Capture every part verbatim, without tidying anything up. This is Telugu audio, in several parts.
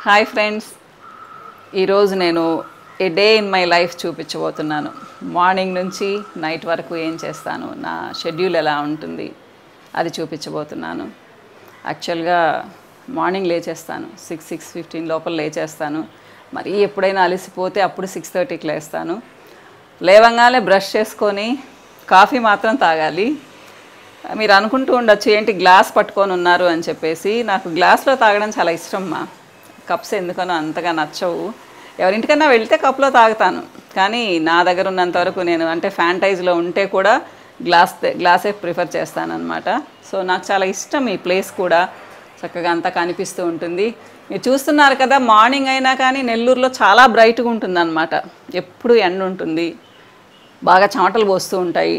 హాయ్ ఫ్రెండ్స్, ఈరోజు నేను a day in my life చూపించబోతున్నాను. మార్నింగ్ నుంచి నైట్ వరకు ఏం చేస్తాను, నా షెడ్యూల్ ఎలా ఉంటుంది అది చూపించబోతున్నాను. యాక్చువల్గా మార్నింగ్ లేచేస్తాను, సిక్స్ సిక్స్ ఫిఫ్టీన్ లోపల లేచేస్తాను. మరి ఎప్పుడైనా అలసిపోతే అప్పుడు సిక్స్ థర్టీకి లేస్తాను. లేవంగానే బ్రష్ చేసుకొని కాఫీ మాత్రం తాగాలి. మీరు అనుకుంటూ ఉండొచ్చు ఏంటి గ్లాస్ పట్టుకొని ఉన్నారు అని చెప్పేసి. నాకు గ్లాస్లో తాగడం చాలా ఇష్టం. మా కప్స్ ఎందుకనో అంతగా నచ్చవు. ఎవరింటికన్నా వెళ్తే కప్లో తాగుతాను, కానీ నా దగ్గర ఉన్నంతవరకు నేను అంటే ఫ్యాంటైజ్లో ఉంటే కూడా గ్లాస్ గ్లాసే ప్రిఫర్ చేస్తానన్నమాట. సో నాకు చాలా ఇష్టం. ఈ ప్లేస్ కూడా చక్కగా అంతా కనిపిస్తూ ఉంటుంది. మీరు చూస్తున్నారు కదా, మార్నింగ్ అయినా కానీ నెల్లూరులో చాలా బ్రైట్గా ఉంటుంది అన్నమాట. ఎప్పుడు ఎండ ఉంటుంది, బాగా చెమటలు పోస్తూ ఉంటాయి.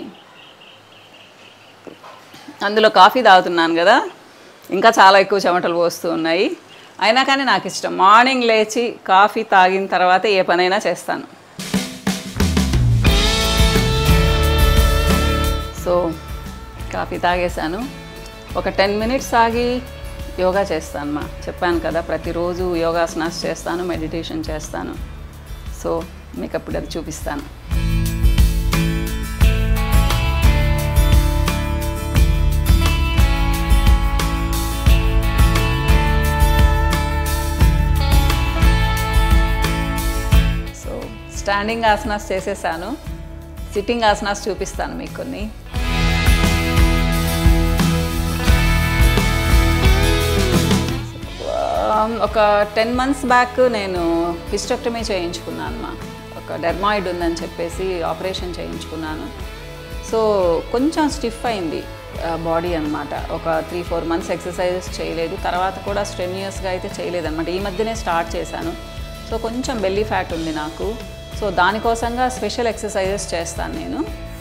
అందులో కాఫీ తాగుతున్నాను కదా, ఇంకా చాలా ఎక్కువ చెమటలు పోస్తూ ఉన్నాయి. అయినా కానీ నాకు ఇష్టం. మార్నింగ్ లేచి కాఫీ తాగిన తర్వాత ఏ పనైనా చేస్తాను. సో కాఫీ తాగేశాను. ఒక టెన్ మినిట్స్ ఆగి యోగా చేస్తాను. మా చెప్పాను కదా, ప్రతిరోజు యోగాసనాస్ చేస్తాను, మెడిటేషన్ చేస్తాను. సో మీకు అప్పుడు అది చూపిస్తాను. స్టాండింగ్ ఆసనాస్ చేసేసాను. సిట్టింగ్ ఆసనాస్ చూపిస్తాను మీకు కొన్ని. ఒక టెన్ మంత్స్ బ్యాక్ నేను హిస్టెక్టమీ చేయించుకున్నాను. మా ఒక డెర్మాయిడ్ ఉందని చెప్పేసి ఆపరేషన్ చేయించుకున్నాను. సో కొంచెం స్టిఫ్ అయింది బాడీ అన్నమాట. ఒక త్రీ ఫోర్ మంత్స్ ఎక్సర్సైజెస్ చేయలేదు. తర్వాత కూడా స్ట్రెన్యూయస్గా అయితే చేయలేదు అనమాట. ఈ మధ్యనే స్టార్ట్ చేశాను. సో కొంచెం బెల్లీ ఫ్యాట్ ఉంది నాకు. సో దానికోసంగా స్పెషల్ ఎక్సర్సైజెస్ చేస్తాను నేను.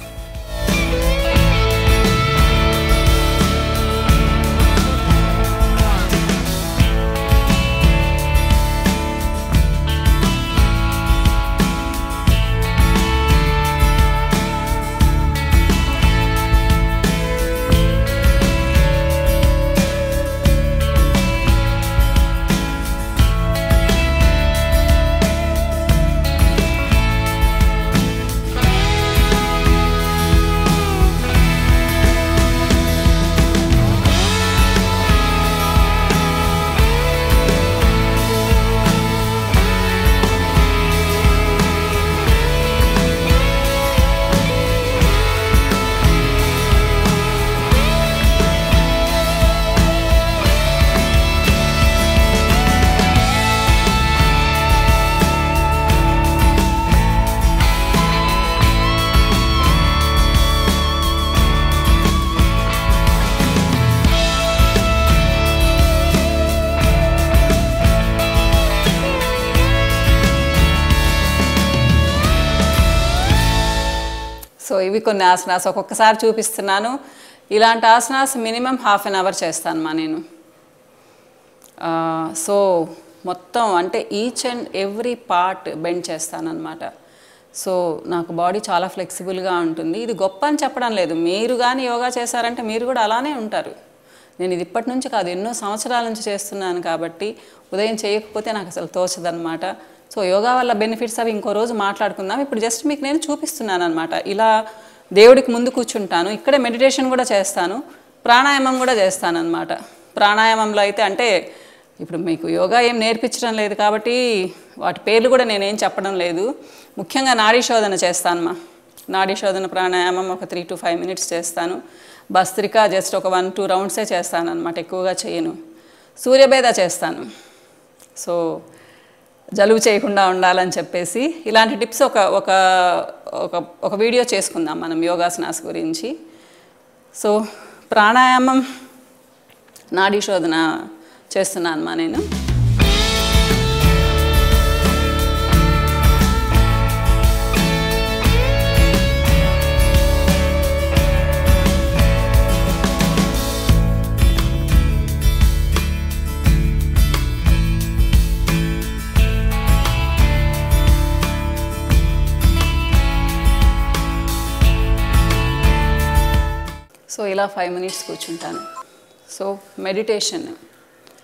సో ఇవి కొన్ని ఆసనాస్ ఒక్కొక్కసారి చూపిస్తున్నాను. ఇలాంటి asanas minimum half an hour చేస్తాను మా నేను. సో మొత్తం అంటే each and every part bend చేస్తాను అనమాట. సో నాకు బాడీ చాలా ఫ్లెక్సిబుల్గా ఉంటుంది. ఇది గొప్ప అని చెప్పడం లేదు. మీరు కానీ యోగా చేశారంటే మీరు కూడా అలానే ఉంటారు. నేను ఇది ఇప్పటి నుంచి కాదు, ఎన్నో సంవత్సరాల నుంచి చేస్తున్నాను కాబట్టి ఉదయం చేయకపోతే నాకు అసలు తోచదనమాట. సో యోగా వల్ల బెనిఫిట్స్ అవి ఇంకో రోజు మాట్లాడుకుందాం. ఇప్పుడు జస్ట్ మీకు నేను చూపిస్తున్నాను అనమాట. ఇలా దేవుడికి ముందు కూర్చుంటాను. ఇక్కడే మెడిటేషన్ కూడా చేస్తాను, ప్రాణాయామం కూడా చేస్తాను అనమాట. ప్రాణాయామంలో అయితే అంటే ఇప్పుడు మీకు యోగా ఏం నేర్పించడం లేదు కాబట్టి వాటి పేర్లు కూడా నేనేం చెప్పడం లేదు. ముఖ్యంగా నాడీ శోధన చేస్తాను మా. నాడీ శోధన ప్రాణాయామం ఒక త్రీ టు ఫైవ్ మినిట్స్ చేస్తాను. భస్త్రిక జస్ట్ ఒక వన్ టూ రౌండ్సే చేస్తాను అనమాట, ఎక్కువగా చేయను. సూర్యభేద చేస్తాను. సో జలుబు చేయకుండా ఉండాలని చెప్పేసి ఇలాంటి టిప్స్ ఒక ఒక ఒక వీడియో చేసుకుందాం మనం యోగాసనాస్ గురించి. సో ప్రాణాయామం, నాడీ శోధన చేస్తున్నాను మా నేను. సో ఇలా ఫైవ్ మినిట్స్ కూర్చుంటాను. సో మెడిటేషన్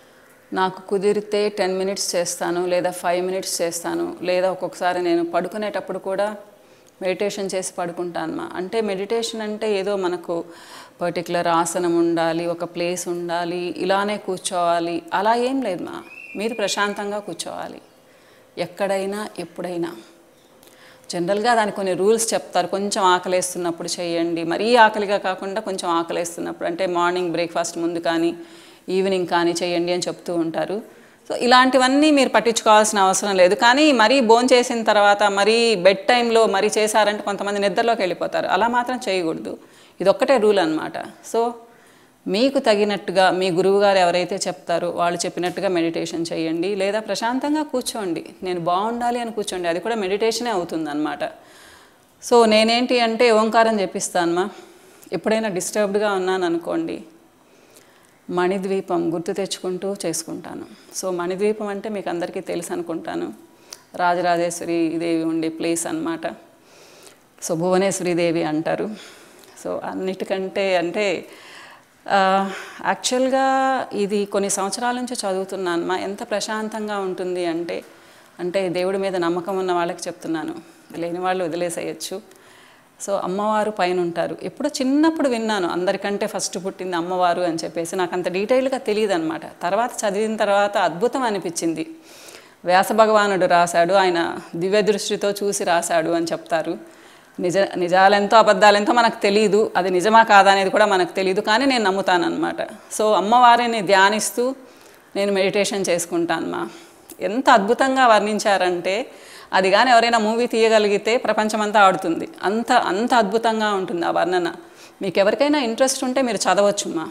నాకు కుదిరితే టెన్ మినిట్స్ చేస్తాను, లేదా ఫైవ్ మినిట్స్ చేస్తాను, లేదా ఒక్కొక్కసారి నేను పడుకునేటప్పుడు కూడా మెడిటేషన్ చేసి పడుకుంటాను మా. అంటే మెడిటేషన్ అంటే ఏదో మనకు పర్టికులర్ ఆసనం ఉండాలి, ఒక ప్లేస్ ఉండాలి, ఇలానే కూర్చోవాలి, అలా ఏం లేదు మా. మీరు ప్రశాంతంగా కూర్చోవాలి ఎక్కడైనా ఎప్పుడైనా. జనరల్గా దానికి కొన్ని రూల్స్ చెప్తారు. కొంచెం ఆకలేస్తున్నప్పుడు చేయండి, మరీ ఆకలిగా కాకుండా కొంచెం ఆకలేస్తున్నప్పుడు, అంటే మార్నింగ్ బ్రేక్ఫాస్ట్ ముందు కానీ ఈవినింగ్ కానీ చేయండి అని చెప్తూ ఉంటారు. సో ఇలాంటివన్నీ మీరు పట్టించుకోవాల్సిన అవసరం లేదు. కానీ మరీ భోంచేసిన తర్వాత మరీ బెడ్ టైంలో మరీ చేశారంటే కొంతమంది నిద్రలోకి వెళ్ళిపోతారు, అలా మాత్రం చేయకూడదు. ఇది ఒక్కటే రూల్ అనమాట. సో మీకు తగినట్టుగా మీ గురువుగారు ఎవరైతే చెప్తారో వాళ్ళు చెప్పినట్టుగా మెడిటేషన్ చేయండి, లేదా ప్రశాంతంగా కూర్చోండి. నేను బాగుండాలి అని కూర్చోండి, అది కూడా మెడిటేషనే అవుతుందన్నమాట. సో నేనేంటి అంటే ఓంకారం చెప్పిస్తానమ్మా. ఎప్పుడైనా డిస్టర్బ్డ్గా ఉన్నాను అనుకోండి, మణిద్వీపం గుర్తు తెచ్చుకుంటూ చేసుకుంటాను. సో మణిద్వీపం అంటే మీకు అందరికీ తెలుసు అనుకుంటాను, రాజరాజేశ్వరి దేవి ఉండే ప్లేస్ అన్నమాట. సో భువనేశ్వరి దేవి అంటారు. సో అన్నిటికంటే అంటే యాక్చువల్గా ఇది కొన్ని సంవత్సరాల నుంచి చదువుతున్నాను మా. ఎంత ప్రశాంతంగా ఉంటుంది అంటే అంటే దేవుడి మీద నమ్మకం ఉన్న వాళ్ళకి చెప్తున్నాను, లేని వాళ్ళు వదిలేసేయచ్చు. సో అమ్మవారు పైన ఉంటారు. ఎప్పుడో చిన్నప్పుడు విన్నాను, అందరికంటే ఫస్ట్ పుట్టింది అమ్మవారు అని చెప్పేసి. నాకు అంత డీటెయిల్గా తెలియదు అనమాట. తర్వాత చదివిన తర్వాత అద్భుతం అనిపించింది. వ్యాస భగవానుడు రాశాడు, ఆయన దివ్య దృష్టితో చూసి రాశాడు అని చెప్తారు. నిజ నిజాలెంతో అబద్ధాలెంతో మనకు తెలియదు, అది నిజమా కాదా అనేది కూడా మనకు తెలియదు, కానీ నేను నమ్ముతాను అనమాట. సో అమ్మవారిని ధ్యానిస్తూ నేను మెడిటేషన్ చేసుకుంటాను మా. ఎంత అద్భుతంగా వర్ణించారంటే అది కానీ ఎవరైనా మూవీ తీయగలిగితే ప్రపంచమంతా ఆడుతుంది, అంత అంత అద్భుతంగా ఉంటుంది ఆ వర్ణన. మీకు ఎవరికైనా ఇంట్రెస్ట్ ఉంటే మీరు చదవచ్చు మా.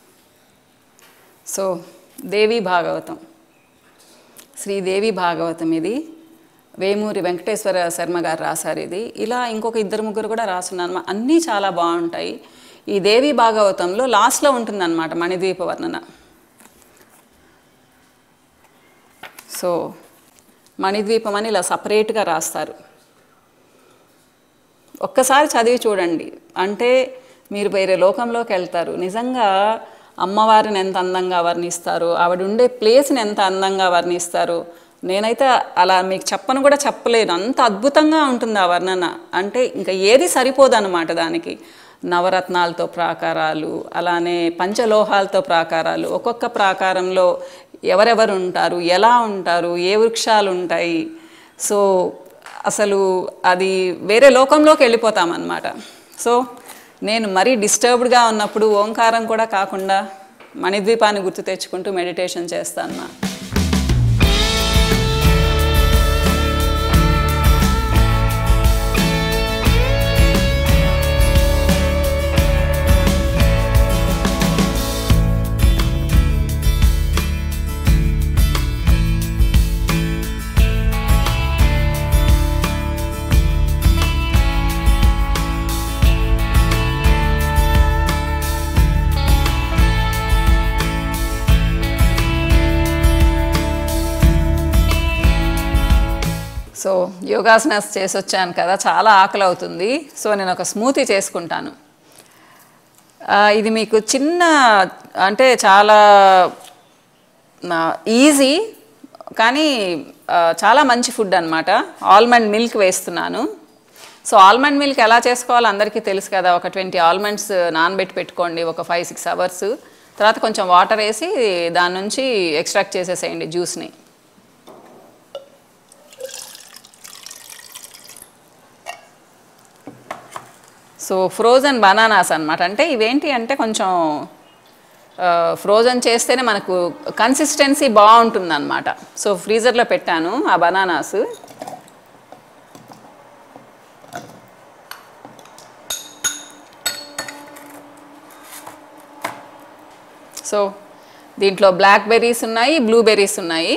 సో దేవి భాగవతం, శ్రీదేవి భాగవతం ఇది వేమూరి వెంకటేశ్వర శర్మ గారు రాశారు ఇది. ఇలా ఇంకొక ఇద్దరు ముగ్గురు కూడా రాసున్నాను, అన్నీ చాలా బాగుంటాయి. ఈ దేవి భాగవతంలో లాస్ట్లో ఉంటుందన్నమాట మణిద్వీప వర్ణన. సో మణిద్వీపం అని ఇలా సపరేట్గా రాస్తారు. ఒక్కసారి చదివి చూడండి, అంటే మీరు వేరే లోకంలోకి వెళ్తారు. నిజంగా అమ్మవారిని ఎంత అందంగా వర్ణిస్తారు, ఆవిడ ఉండే ప్లేస్ని ఎంత అందంగా వర్ణిస్తారు. నేనైతే అలా మీకు చెప్పను కూడా చెప్పలేను, అంత అద్భుతంగా ఉంటుంది ఆ వర్ణన. అంటే ఇంకా ఏది సరిపోదన్నమాట దానికి. నవరత్నాలతో ప్రాకారాలు, అలానే పంచలోహాలతో ప్రాకారాలు, ఒక్కొక్క ప్రాకారంలో ఎవరెవరు ఉంటారు, ఎలా ఉంటారు, ఏ వృక్షాలు ఉంటాయి. సో అసలు అది వేరే లోకంలోకి వెళ్ళిపోతామన్నమాట. సో నేను మరీ డిస్టర్బ్డ్గా ఉన్నప్పుడు ఓంకారం కూడా కాకుండా మణిద్వీపాన్ని గుర్తు తెచ్చుకుంటూ మెడిటేషన్ చేస్తాను. సో యోగాసనాస్ చేసి వచ్చాను కదా, చాలా ఆకలి అవుతుంది. సో నేను ఒక స్మూతీ చేసుకుంటాను. ఇది మీకు చిన్న అంటే చాలా ఈజీ కానీ చాలా మంచి ఫుడ్ అనమాట. ఆల్మండ్ మిల్క్ వేస్తున్నాను. సో ఆల్మండ్ మిల్క్ ఎలా చేసుకోవాలో అందరికీ తెలుసు కదా. ఒక ట్వంటీ ఆల్మండ్స్ నానబెట్టి పెట్టుకోండి ఒక ఫైవ్ సిక్స్ అవర్స్. తర్వాత కొంచెం వాటర్ వేసి దాని నుంచి ఎక్స్ట్రాక్ట్ చేసేసేయండి జ్యూస్ని. సో ఫ్రోజన్ బనానాస్ అనమాట. అంటే ఇవేంటి అంటే కొంచెం ఫ్రోజన్ చేస్తేనే మనకు కన్సిస్టెన్సీ బాగుంటుంది అనమాట. సో ఫ్రీజర్లో పెట్టాను ఆ బనానాస్. సో దీంట్లో బ్లాక్ బెర్రీస్ ఉన్నాయి, బ్లూబెర్రీస్ ఉన్నాయి.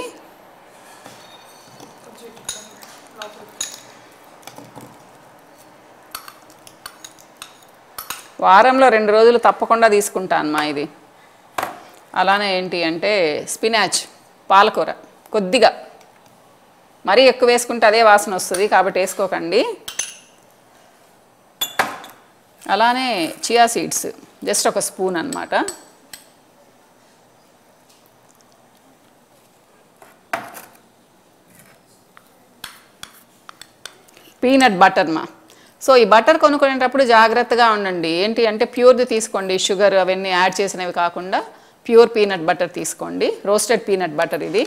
వారంలో రెండు రోజులు తప్పకుండా తీసుకుంటాను మా ఇది. అలానే ఏంటి అంటే స్పినాచ్, పాలకూర కొద్దిగా, మరీ ఎక్కువ వేసుకుంటే అదే వాసన వస్తుంది కాబట్టి వేసుకోకండి. అలానే చియా సీడ్స్ జస్ట్ ఒక స్పూన్ అన్నమాట. పీనట్ బటర్ మా. సో ఈ బటర్ కొనుక్కునేటప్పుడు జాగ్రత్తగా ఉండండి. ఏంటి అంటే ప్యూర్ది తీసుకోండి, షుగర్ అవన్నీ యాడ్ చేసినవి కాకుండా ప్యూర్ పీనట్ బటర్ తీసుకోండి, రోస్టెడ్ పీనట్ బటర్ ఇది.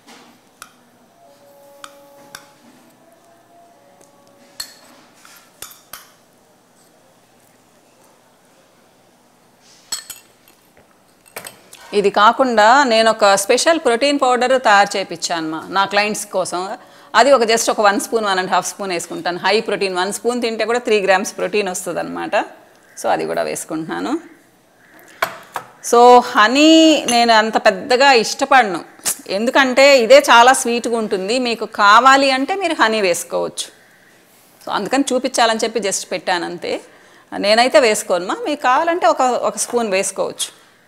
ఇది కాకుండా నేను ఒక స్పెషల్ ప్రోటీన్ పౌడర్ తయారు చేయించాను మా నా క్లయింట్స్ కోసం. అది ఒక జస్ట్ ఒక one spoon one and half spoon వేసుకుంటాను. హై ప్రోటీన్, వన్ స్పూన్ తింటే కూడా త్రీ గ్రామ్స్ ప్రోటీన్ వస్తుంది అనమాట. సో అది కూడా వేసుకుంటున్నాను. సో హనీ నేను అంత పెద్దగా ఇష్టపడను, ఎందుకంటే ఇదే చాలా స్వీట్గా ఉంటుంది. మీకు కావాలి అంటే మీరు హనీ వేసుకోవచ్చు. సో అందుకని చూపించాలని చెప్పి జస్ట్ పెట్టాను అంతే. నేనైతే వేసుకోను మా, మీకు కావాలంటే ఒక ఒక స్పూన్ వేసుకోవచ్చు.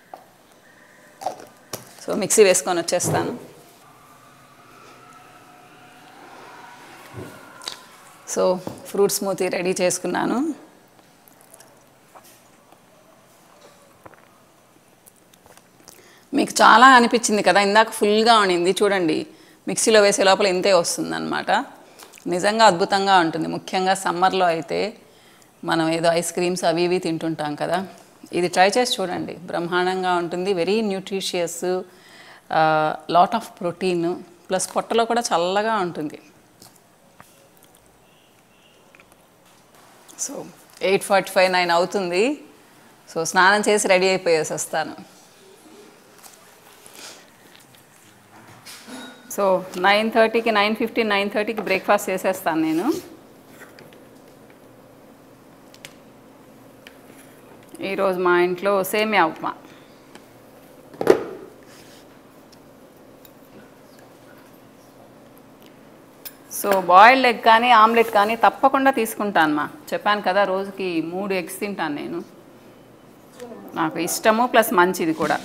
సో మిక్సీ వేసుకొని వచ్చేస్తాను. సో ఫ్రూట్ స్మూతీ రెడీ చేసుకున్నాను. మీకు చాలా అనిపించింది కదా, ఇందాక ఫుల్గా ఉండింది, చూడండి మిక్సీలో వేసే లోపల ఇంతే వస్తుందన్నమాట. నిజంగా అద్భుతంగా ఉంటుంది. ముఖ్యంగా సమ్మర్లో అయితే మనం ఏదో ఐస్ క్రీమ్స్ అవి ఇవి తింటుంటాం కదా, ఇది ట్రై చేసి చూడండి, బ్రహ్మాండంగా ఉంటుంది. Very nutritious, lot of protein, plus పొట్టలో కూడా చల్లగా ఉంటుంది. So eight forty five nine అవుతుంది. సో స్నానం చేసి రెడీ అయిపోయేసి వస్తాను. సో నైన్ థర్టీకి నైన్ ఫిఫ్టీన్ నైన్ థర్టీకి బ్రేక్ఫాస్ట్ చేసేస్తాను నేను. ఈరోజు మా ఇంట్లో semiya upma. So boiled egg కానీ ఆమ్లెట్ కానీ తప్పకుండా తీసుకుంటాను మా. చెప్పాను కదా రోజుకి మూడు ఎగ్స్ తింటాను నేను, నాకు ఇష్టము ప్లస్ మంచిది కూడా.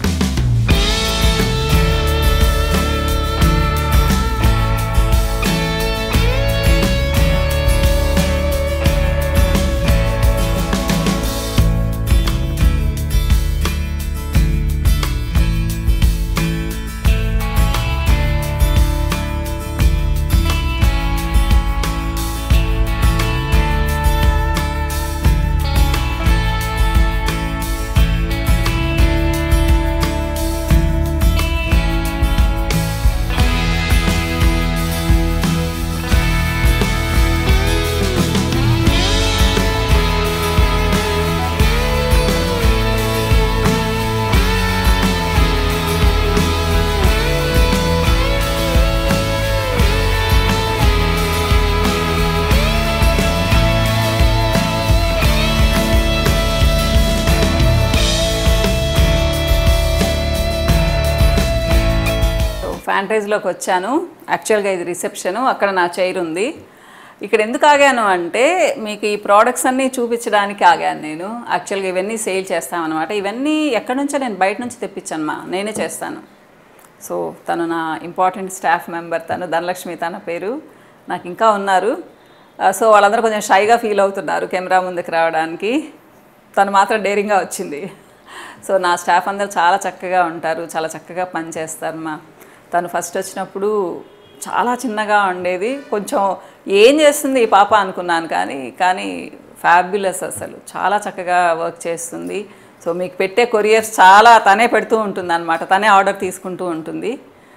ఫ్యాంటైజ్లోకి వచ్చాను. యాక్చువల్గా ఇది రిసెప్షను, అక్కడ నా చైర్ ఉంది. ఇక్కడ ఎందుకు ఆగాను అంటే మీకు ఈ ప్రోడక్ట్స్ అన్నీ చూపించడానికి ఆగాను నేను. యాక్చువల్గా ఇవన్నీ సేల్ చేస్తామన్నమాట. ఇవన్నీ ఎక్కడి నుంచో నేను బయట నుంచి తెప్పించాను మా, నేనే చేస్తాను. సో తను నా ఇంపార్టెంట్ స్టాఫ్ మెంబర్, తను ధనలక్ష్మి తన పేరు, నాకు ఇంకా ఉన్నారు. సో వాళ్ళందరూ కొంచెం షైగా ఫీల్ అవుతున్నారు కెమెరా ముందుకు రావడానికి. తను మాత్రం డేరింగ్గా వచ్చింది. సో నా స్టాఫ్ అందరూ చాలా చక్కగా ఉంటారు, చాలా చక్కగా పనిచేస్తారు మా. తను ఫస్ట్ వచ్చినప్పుడు చాలా చిన్నగా ఉండేది, కొంచెం ఏం చేస్తుంది ఈ పాప అనుకున్నాను, కానీ కానీ ఫ్యాబ్యులస్, అసలు చాలా చక్కగా వర్క్ చేస్తుంది. సో మీకు పెట్టే కొరియర్స్ చాలా తనే పెడుతూ ఉంటుంది అన్నమాట, తనే ఆర్డర్ తీసుకుంటూ ఉంటుంది.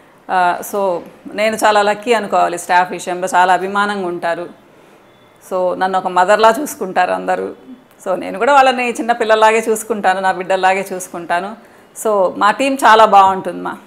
సో నేను చాలా లక్కీ అనుకోవాలి, స్టాఫ్ విషయంలో చాలా అభిమానంగా ఉంటారు. సో నన్ను ఒక మదర్లా చూసుకుంటారు అందరూ. సో నేను కూడా వాళ్ళని చిన్న పిల్లలాగే చూసుకుంటాను, నా బిడ్డల్లాగే చూసుకుంటాను. సో మా టీం చాలా బాగుంటుంది మా.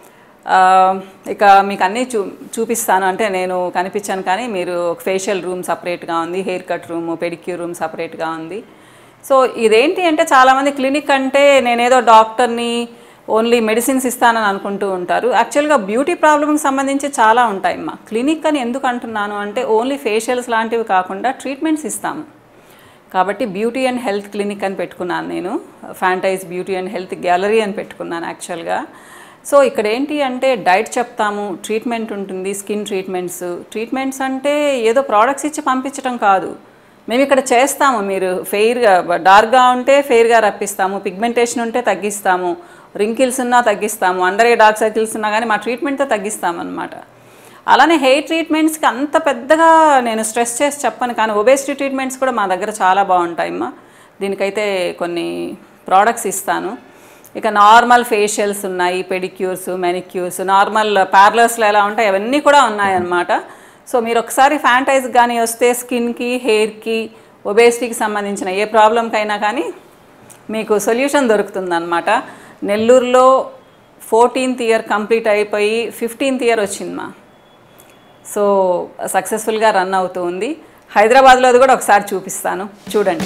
ఇక మీకు అన్నీ చూ చూపిస్తాను అంటే నేను కనిపించాను, కానీ మీరు ఫేషియల్ రూమ్ సపరేట్గా ఉంది, hair cut room, pedicure room సపరేట్గా ఉంది. సో ఇదేంటి అంటే చాలామంది క్లినిక్ అంటే నేనేదో డాక్టర్ని, ఓన్లీ మెడిసిన్స్ ఇస్తానని అనుకుంటూ ఉంటారు. యాక్చువల్గా బ్యూటీ ప్రాబ్లమ్కి సంబంధించి చాలా ఉంటాయి అమ్మా. క్లినిక్ అని ఎందుకు అంటున్నాను అంటే ఓన్లీ ఫేషియల్స్ లాంటివి కాకుండా ట్రీట్మెంట్స్ ఇస్తాము. కాబట్టి బ్యూటీ అండ్ హెల్త్ క్లినిక్ అని పెట్టుకున్నాను నేను, fantasize beauty and health gallery అని పెట్టుకున్నాను యాక్చువల్గా. సో ఇక్కడ ఏంటి అంటే డైట్ చెప్తాము, ట్రీట్మెంట్ ఉంటుంది, స్కిన్ ట్రీట్మెంట్స్. ట్రీట్మెంట్స్ అంటే ఏదో ప్రోడక్ట్స్ ఇచ్చి పంపించడం కాదు, మేము ఇక్కడ చేస్తాము. మీరు ఫెయిర్గా డార్క్గా ఉంటే ఫెయిర్గా రప్పిస్తాము, పిగ్మెంటేషన్ ఉంటే తగ్గిస్తాము, రింకిల్స్ ఉన్నా తగ్గిస్తాము, అండర్ ఐ డార్క్ సర్కిల్స్ ఉన్నా కానీ మా ట్రీట్మెంట్తో తగ్గిస్తామన్నమాట. అలానే హెయిర్ ట్రీట్మెంట్స్కి అంత పెద్దగా నేను స్ట్రెస్ చేసి చెప్పను, కానీ ఒబేసిటీ ట్రీట్మెంట్స్ కూడా మా దగ్గర చాలా బాగుంటాయమ్మా. దీనికైతే కొన్ని ప్రోడక్ట్స్ ఇస్తాను. ఇక నార్మల్ ఫేషియల్స్ ఉన్నాయి, పెడిక్యూర్స్, మెనిక్యూర్స్, నార్మల్ పార్లర్స్లో ఎలా ఉంటాయి అవన్నీ కూడా ఉన్నాయన్నమాట. సో మీరు ఒకసారి ఫ్యాంటైజ్ కానీ వస్తే స్కిన్కి, హెయిర్కి, ఒబేసిటీకి సంబంధించిన ఏ ప్రాబ్లంకైనా కానీ మీకు సొల్యూషన్ దొరుకుతుందన్నమాట. నెల్లూరులో ఫోర్టీన్త్ ఇయర్ కంప్లీట్ అయిపోయి ఫిఫ్టీన్త్ ఇయర్ వచ్చిందమ్మా. సో సక్సెస్ఫుల్గా రన్ అవుతూ ఉంది. హైదరాబాద్లో అది కూడా ఒకసారి చూపిస్తాను, చూడండి.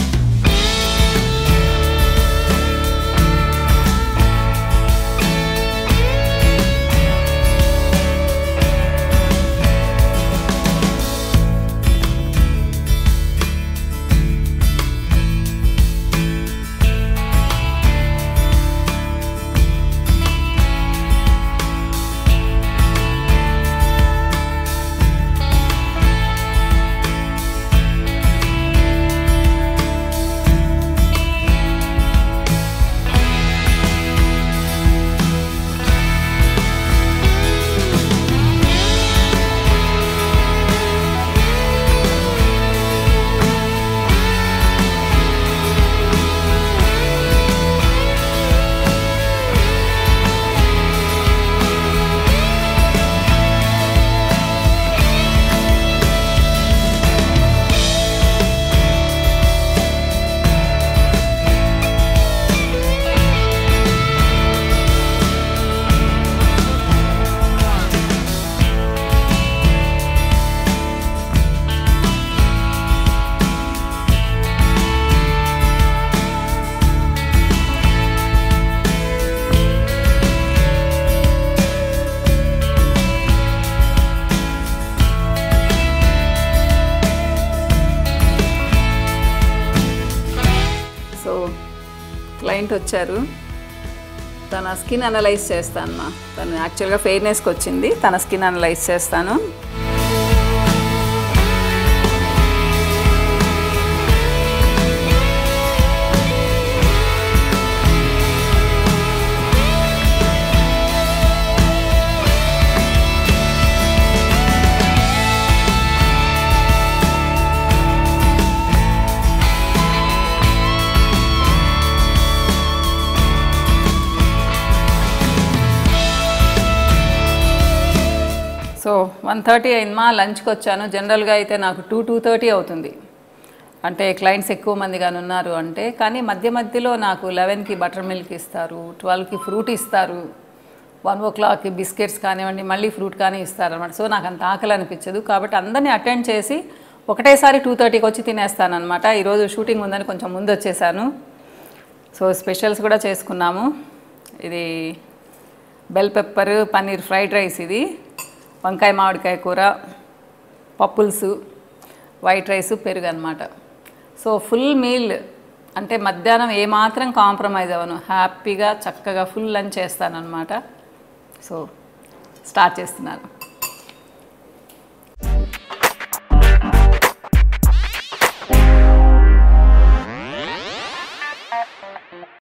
క్లయింట్ వచ్చారు, తన స్కిన్ అనలైజ్ చేస్తాను మా తను యాక్చువల్గా ఫెయిర్నెస్కి వచ్చింది, తన స్కిన్ అనలైజ్ చేస్తాను. సో వన్ థర్టీ అయిందమ్మా, లంచ్కి వచ్చాను. జనరల్గా అయితే నాకు టూ టూ థర్టీ అవుతుంది, అంటే క్లయింట్స్ ఎక్కువ మందిగా ఉన్నారు అంటే. కానీ మధ్య మధ్యలో నాకు లెవెన్కి బటర్ మిల్క్ ఇస్తారు, ట్వెల్వ్కి ఫ్రూట్ ఇస్తారు, వన్ ఓ క్లాక్కి బిస్కెట్స్ కానివ్వండి, మళ్ళీ ఫ్రూట్ కానీ ఇస్తారు అనమాట. సో నాకు అంత ఆకలి అనిపించదు, కాబట్టి అందరినీ అటెండ్ చేసి ఒకటేసారి టూ థర్టీకి వచ్చి తినేస్తాను అనమాట. ఈరోజు షూటింగ్ ఉందని కొంచెం ముందు వచ్చేసాను. సో స్పెషల్స్ కూడా చేసుకున్నాము. ఇది bell pepper paneer fried rice, ఇది వంకాయ మామిడికాయ కూర, పప్పుల్సు, వైట్ రైసు, పెరుగు అనమాట. సో ఫుల్ మీల్ అంటే మధ్యాహ్నం ఏమాత్రం కాంప్రమైజ్ అవ్వను, హ్యాపీగా చక్కగా ఫుల్ లంచ్ చేస్తానన్నమాట. సో స్టార్ట్ చేస్తున్నాను.